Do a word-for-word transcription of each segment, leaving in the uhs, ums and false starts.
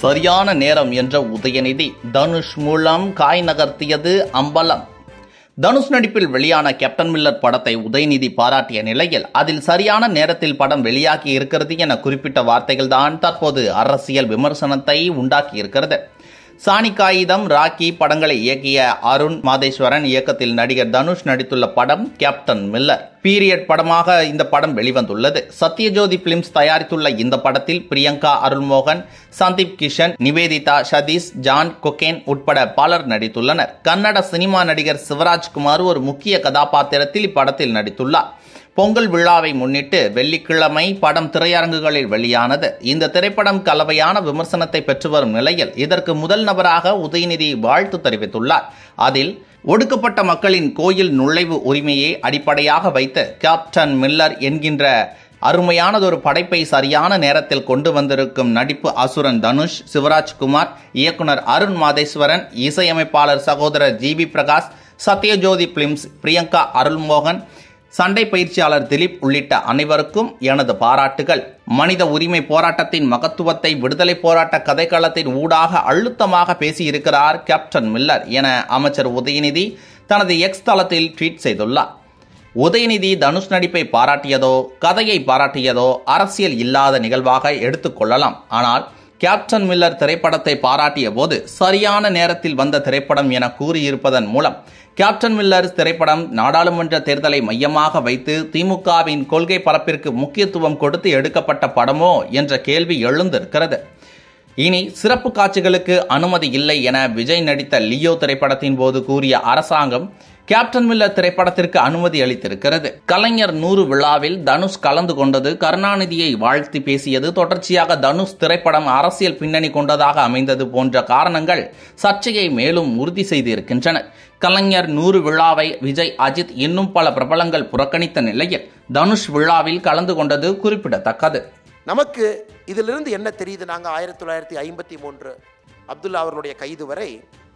சரியான நேரம் என்ற உதயநிதி தனுஷ் மூலம் காய் நகர்த்தியது அம்பலம். தனுஷ் நடிப்பில் வெளியான கேப்டன் மில்லர் படத்தை உதயநிதி பாராட்டிய நிலையில் அதில் சரியான நேரத்தில் படம் வெளியாகி இருக்கிறது என குறிப்பிட்ட வார்த்தைகள் தான் தற்போது அரசியல் விமர்சனத்தை உண்டாக்கி இருக்கிறது. சாணி காகிதம், ராக்கி படங்களை இயக்கிய அருண் மாதேஸ்வரன் இயக்கத்தில் நடிகர் தனுஷ் நடித்துள்ள படம் கேப்டன் மில்லர். பீரியட் படமாக இந்த படம் வெளிவந்துள்ளது. சத்யஜோதி பிலிம்ஸ் தயாரித்துள்ள இந்த படத்தில் பிரியங்கா அருள்மோகன், சந்தீப் கிஷன், நிவேதிதா, சதீஷ், ஜான் கொகேன் உட்பட பலர் நடித்துள்ளனர். கன்னட சினிமா நடிகர் சிவராஜ்குமார் ஒரு முக்கிய கதாபாத்திரத்தில் இப்படத்தில் நடித்துள்ளார். பொங்கல் விழாவை முன்னிட்டு வெள்ளிக்கிழமை படம் திரையரங்குகளில் வெளியானது. இந்த திரைப்படம் கலவையான விமர்சனத்தை பெற்று வரும் நிலையில் இதற்கு முதல் நபராக உதயநிதி வாழ்த்து தெரிவித்துள்ளார். அதில் ஒடுக்கப்பட்ட மக்களின் கோயில் நுழைவு உரிமையை அடிப்படையாக வைத்து கேப்டன் மில்லர் என்கின்ற அருமையானதொரு படைப்பை சரியான நேரத்தில் கொண்டு வந்திருக்கும் நடிப்பு அசுரன் தனுஷ், சிவராஜ்குமார், இயக்குனர் அருண் மாதேஸ்வரன், இசையமைப்பாளர் சகோதரர் G V Prakash, Sathyajyothi films Priyanka Arulmohan, சண்டை பயிற்சியாளர் திலீப் உள்ளிட்ட அனைவருக்கும் எனது பாராட்டுகள். மனித உரிமை போராட்டத்தின் மகத்துவத்தை விடுதலை போராட்ட கதைக்களத்தின் ஊடாக அழுத்தமாக பேசியிருக்கிறார் கேப்டன் மில்லர் என அமைச்சர் உதயநிதி தனது எக்ஸ் தளத்தில் ட்வீட் செய்துள்ளார். உதயநிதி தனுஷ் நடிப்பை பாராட்டியதோ கதையை பாராட்டியதோ அரசியல் இல்லாத நிகழ்வாக எடுத்துக்கொள்ளலாம். ஆனால் கேப்டன் மில்லர் திரைப்படத்தை பாராட்டிய போது சரியான நேரத்தில் வந்த திரைப்படம் என கூறியிருப்பதன் மூலம் கேப்டன் மில்லர் திரைப்படம் நாடாளுமன்ற தேர்தலை மையமாக வைத்து திமுகவின் கொள்கை பரப்பிற்கு முக்கியத்துவம் கொடுத்து எடுக்கப்பட்ட படமோ என்ற கேள்வி எழுந்திருக்கிறது. இனி சிறப்பு காட்சிகளுக்கு அனுமதி இல்லை என விஜய் நடித்த லியோ திரைப்படத்தின் போது கூறிய அரசாங்கம் கேப்டன் மில்லர் திரைப்படத்திற்கு அனுமதி அளித்திருக்கிறது. கலைஞர் நூறு விழாவில் தனுஷ் கலந்து கொண்டது, கருணாநிதியை வாழ்த்தி பேசியது, தொடர்ச்சியாக தனுஷ் திரைப்படம் அரசியல் பின்னணி கொண்டதாக அமைந்தது போன்ற காரணங்கள் சர்ச்சையை மேலும் உறுதி செய்திருக்கின்றன. கலைஞர் நூறு விழாவை விஜய், அஜித் இன்னும் பல பிரபலங்கள் புறக்கணித்த நிலையில் தனுஷ் விழாவில் கலந்து கொண்டது குறிப்பிடத்தக்கது. நமக்கு இதிலிருந்து என்ன தெரியுது? நாங்கள் ஆயிரத்தி தொள்ளாயிரத்தி ஐம்பத்தி மூன்று அப்துல்லா அவர்களுடைய கைது வரை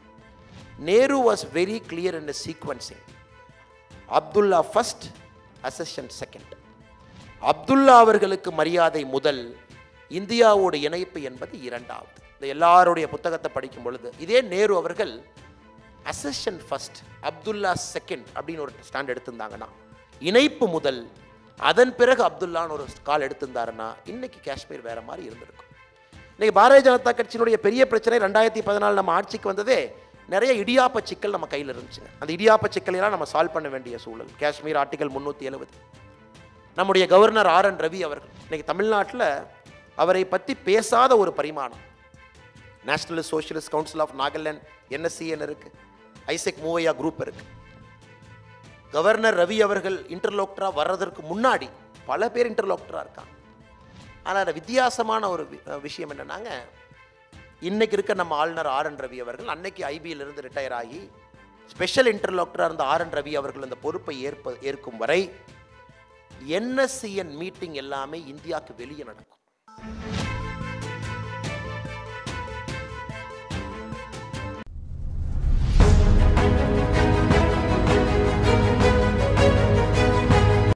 Nehru was very clear in sequencing. Abdullah first, accession second. Abdullah அவர்களுக்கு மரியாதை முதல், இந்தியாவோட இணைப்பு என்பது இரண்டாவது. இந்த எல்லாருடைய புத்தகத்தை படிக்கும் பொழுது இதே நேரு அவர்கள் அசெஷன் ஃபர்ஸ்ட், அப்துல்லா செகண்ட் அப்படின்னு ஒரு ஸ்டாண்ட் எடுத்திருந்தாங்கன்னா, இணைப்பு முதல், அதன் பிறகு அப்துல்லான்னு ஒரு கால் எடுத்திருந்தாருன்னா இன்னைக்கு காஷ்மீர் வேற மாதிரி இருந்திருக்கும். இன்னைக்கு பாரதிய ஜனதா கட்சியினுடைய பெரிய பிரச்சனை ரெண்டாயிரத்தி பதினாலு நம்ம ஆட்சிக்கு வந்ததே நிறைய இடியாப்ப சிக்கல் நம்ம கையில் இருந்துச்சுங்க. அந்த இடியாப்ப சிக்கலையெல்லாம் நம்ம சால்வ் பண்ண வேண்டிய சூழல். காஷ்மீர் ஆர்டிகல் முன்னூற்றி எழுபது. நம்முடைய கவர்னர் ஆர் என் ரவி அவர்கள் இன்னைக்கு தமிழ்நாட்டில் அவரை பற்றி பேசாத ஒரு பரிமாணம். Nationalist socialist council of Nagaland NSCN இருக்கு, ஐசெக் மூவையா குரூப் இருக்கு. கவர்னர் ரவி அவர்கள் இன்டர்லோக்டரா வர்றதற்கு முன்னாடி பல பேர் இன்டர்லோக்டரா இருக்காங்க. ஆனால் வித்தியாசமான ஒரு விஷயம் என்னன்னாங்க, இன்னைக்கு இருக்க நம்ம ஆளுநர் ஆர் என் ரவி அவர்கள் அன்னைக்கு ஐபியிலிருந்து ரிட்டையர் ஆகி ஸ்பெஷல் இன்டர்லோக்டராக இருந்த ஆர் என் ரவி அவர்கள் அந்த பொறுப்பை ஏற்ப ஏற்கும் வரை என்எஸ்சிஎன் மீட்டிங் எல்லாமே இந்தியாவுக்கு வெளியே நடக்கும்.